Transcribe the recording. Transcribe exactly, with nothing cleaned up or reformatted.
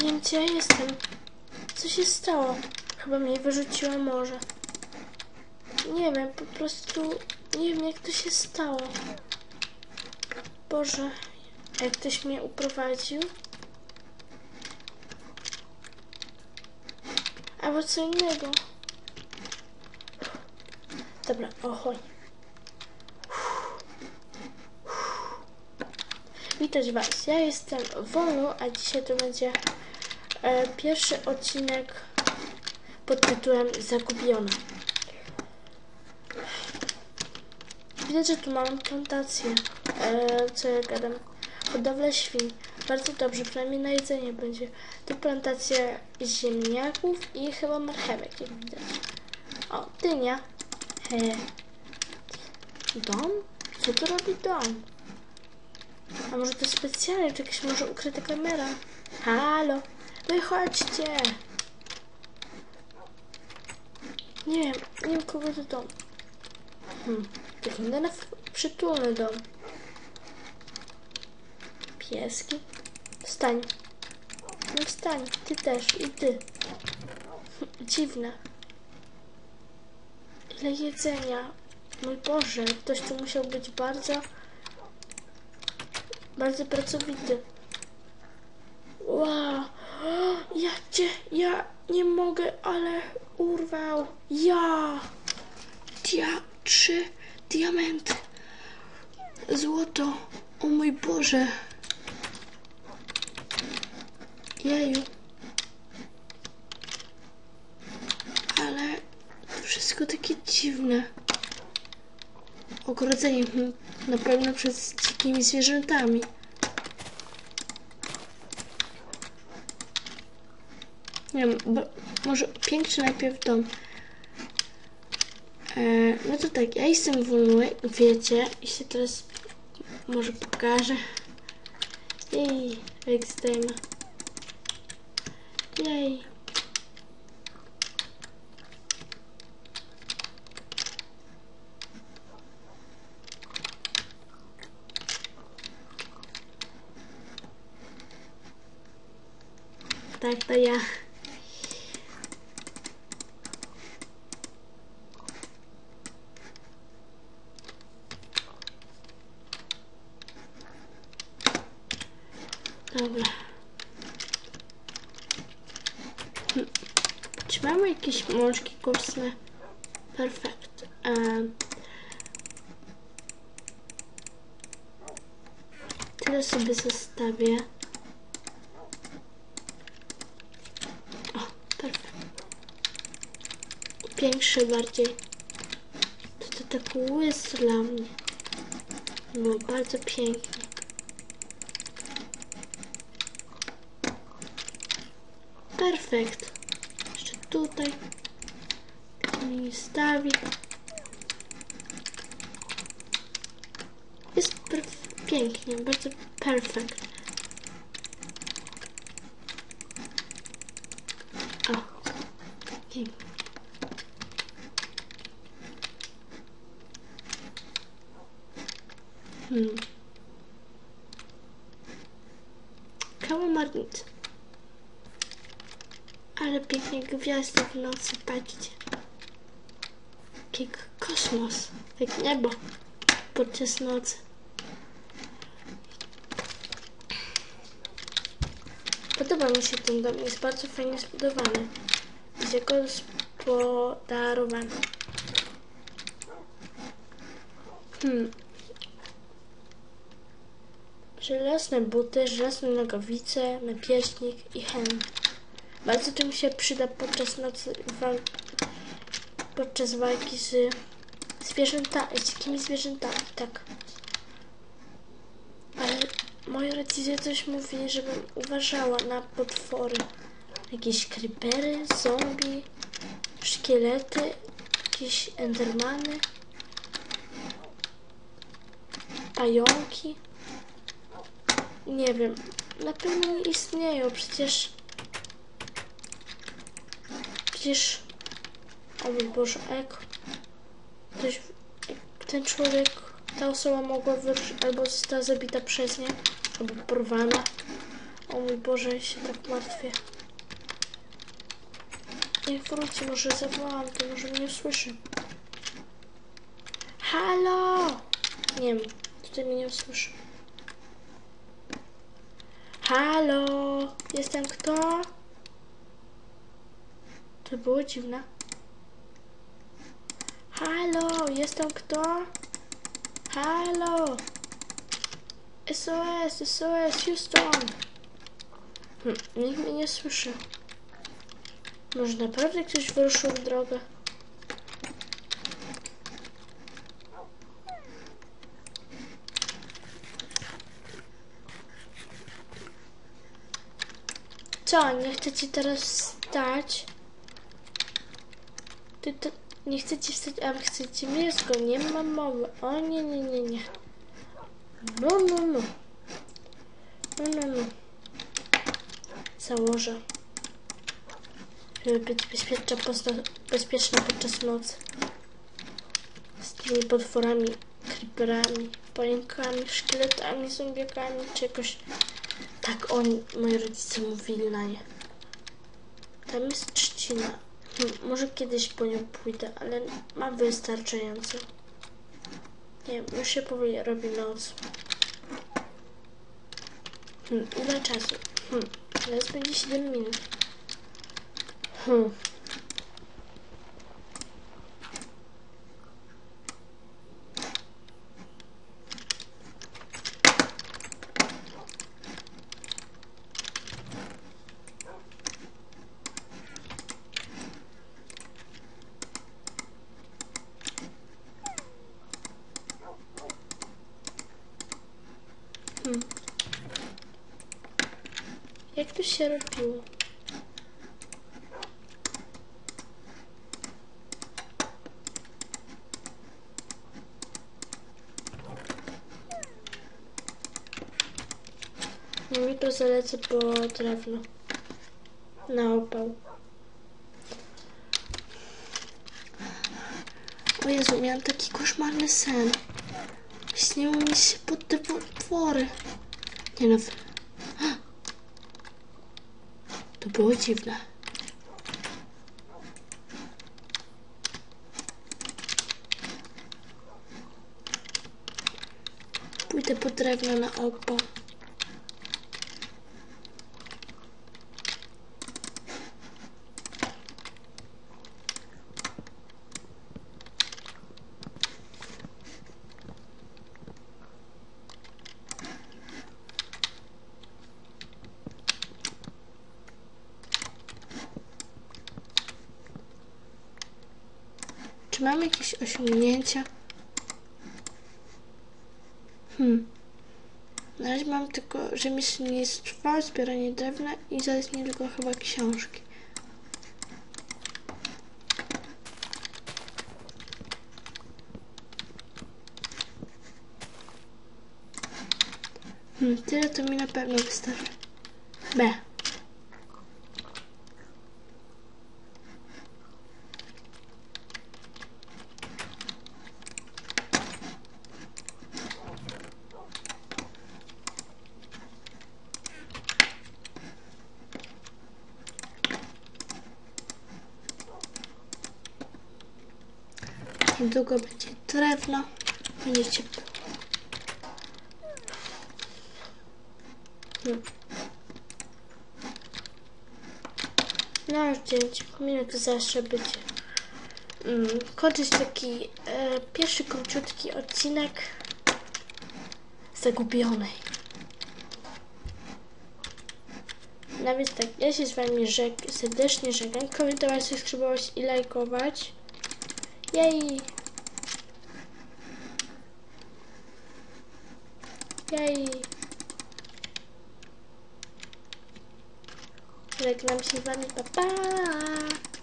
wiem, gdzie ja jestem. Co się stało? Chyba mnie wyrzuciło może. Nie wiem, po prostu nie wiem, jak to się stało. Boże, jak ktoś mnie uprowadził. Albo co innego. Dobra, ohoj. Witaj Was, ja jestem Wolu, a dzisiaj to będzie e, pierwszy odcinek pod tytułem Zagubiona. Widać, że tu mam plantację, e, co ja gadam, hodowlę świń. Bardzo dobrze, przynajmniej na jedzenie będzie. Tu plantację ziemniaków i chyba marchewek, jak widać. O, dynia. He. Dom? Co tu robi dom? A może to specjalnie, czy jakaś może ukryta kamera? Halo, wychodźcie! Nie wiem, nie wiem kogo to dom. Hmm, wygląda na przytulny dom. Pieski? Wstań. No wstań, ty też i ty. Dziwne. Ile jedzenia. Mój Boże, ktoś tu musiał być bardzo, bardzo pracowity. Wow. Ja cię, ja nie mogę, ale urwał. Ja. Dia, trzy diamenty. Złoto. O mój Boże. Jeju. Ale wszystko takie dziwne. Ogrodzenie na pewno przez dzikimi zwierzętami. Nie wiem, bo może piękny najpierw dom. E, no to tak, ja jestem wolny, wiecie, i się teraz może pokażę. Jej, jak zdejmę. Jej. Tak, to ja. Dobra. Hm. Czy mamy jakieś mączki kostne? Perfekt. Um. Tyle sobie zostawię. O, perfekt. Większy bardziej. To, to tak łys dla mnie. No, bardzo pięknie. Perfekt. Jeszcze tutaj. Mi stawi. Jest pięknie, bardzo perfekt. O, pięknie. Hmm. Kałamarnica. Ale pięknie gwiazdy w nocy, patrzcie. Jak kosmos, jak niebo podczas nocy. Podoba mi się ten dom, jest bardzo fajnie zbudowany. Jest zagospodarowany. Hmm. Żelazne buty, żelazne nogawice, napierśnik i hełm. Bardzo to mi się przyda podczas nocy, wal podczas walki z zwierzętami, z dzikimi zwierzętami, tak. Ale moja rodzice coś mówi, żebym uważała na potwory. Jakieś creepery, zombie, szkielety, jakieś endermany, pająki. Nie wiem, na pewno nie istnieją, przecież Przecież... O mój Boże, a jak ktoś, ten człowiek, ta osoba mogła wyruszyć, albo została zabita przez nie, albo porwana. O O mój Boże, ja się tak martwię. Niech wróci, może zawołam, to może mnie usłyszy. Halo! Nie wiem, tutaj mnie nie usłyszy. Halo! Jestem kto? To było dziwne. Halo! Jestem kto? Halo! S O S, S O S, Houston! Hm, nikt mnie nie słyszy. Może naprawdę ktoś wyruszył w drogę? Co, nie chcecie teraz wstać? Ty to... Nie chcecie wstać, a wy chcecie mięsko, nie ma mowy. O nie, nie, nie, nie. No, no, no. No, no, no. Założę. Żeby być bezpieczna, bezpieczna podczas nocy. Z tymi potworami, creeperami, pająkami, szkieletami, zombiakami, czy jakoś... Tak oni, moi rodzice mówili na nie. Tam jest trzcina. Hmm, może kiedyś po nią pójdę, ale mam wystarczająco. Nie wiem, już się powoli robi noc. Hmm, ile czasu? Hmm, teraz będzie siedem minut. Hmm. Hmm. Jak to się robiło? No i to zalecę po drewno. Na opał. O Jezu, miałam taki koszmarny sen. Śniło mi się pod te potwory. Nie no. To było dziwne. Pójdę po drewno na opał. Czy mam jakieś osiągnięcia? Hmm. Na razie mam tylko rzemieślnictwo, zbieranie drewna i zaraz niedługo chyba książki. Hmm, tyle to mi na pewno wystarczy. B. Niedługo będzie drewno, będzie ciepło. Hmm. No już dziewięć minut zawsze będzie. Hmm. Kończyć taki e, pierwszy króciutki odcinek Zagubionej. No więc tak, ja się z wami żeg serdecznie żegnam. Komentować, subskrybować i lajkować. Jej! Jej! Żegnam się z wami, pa pa!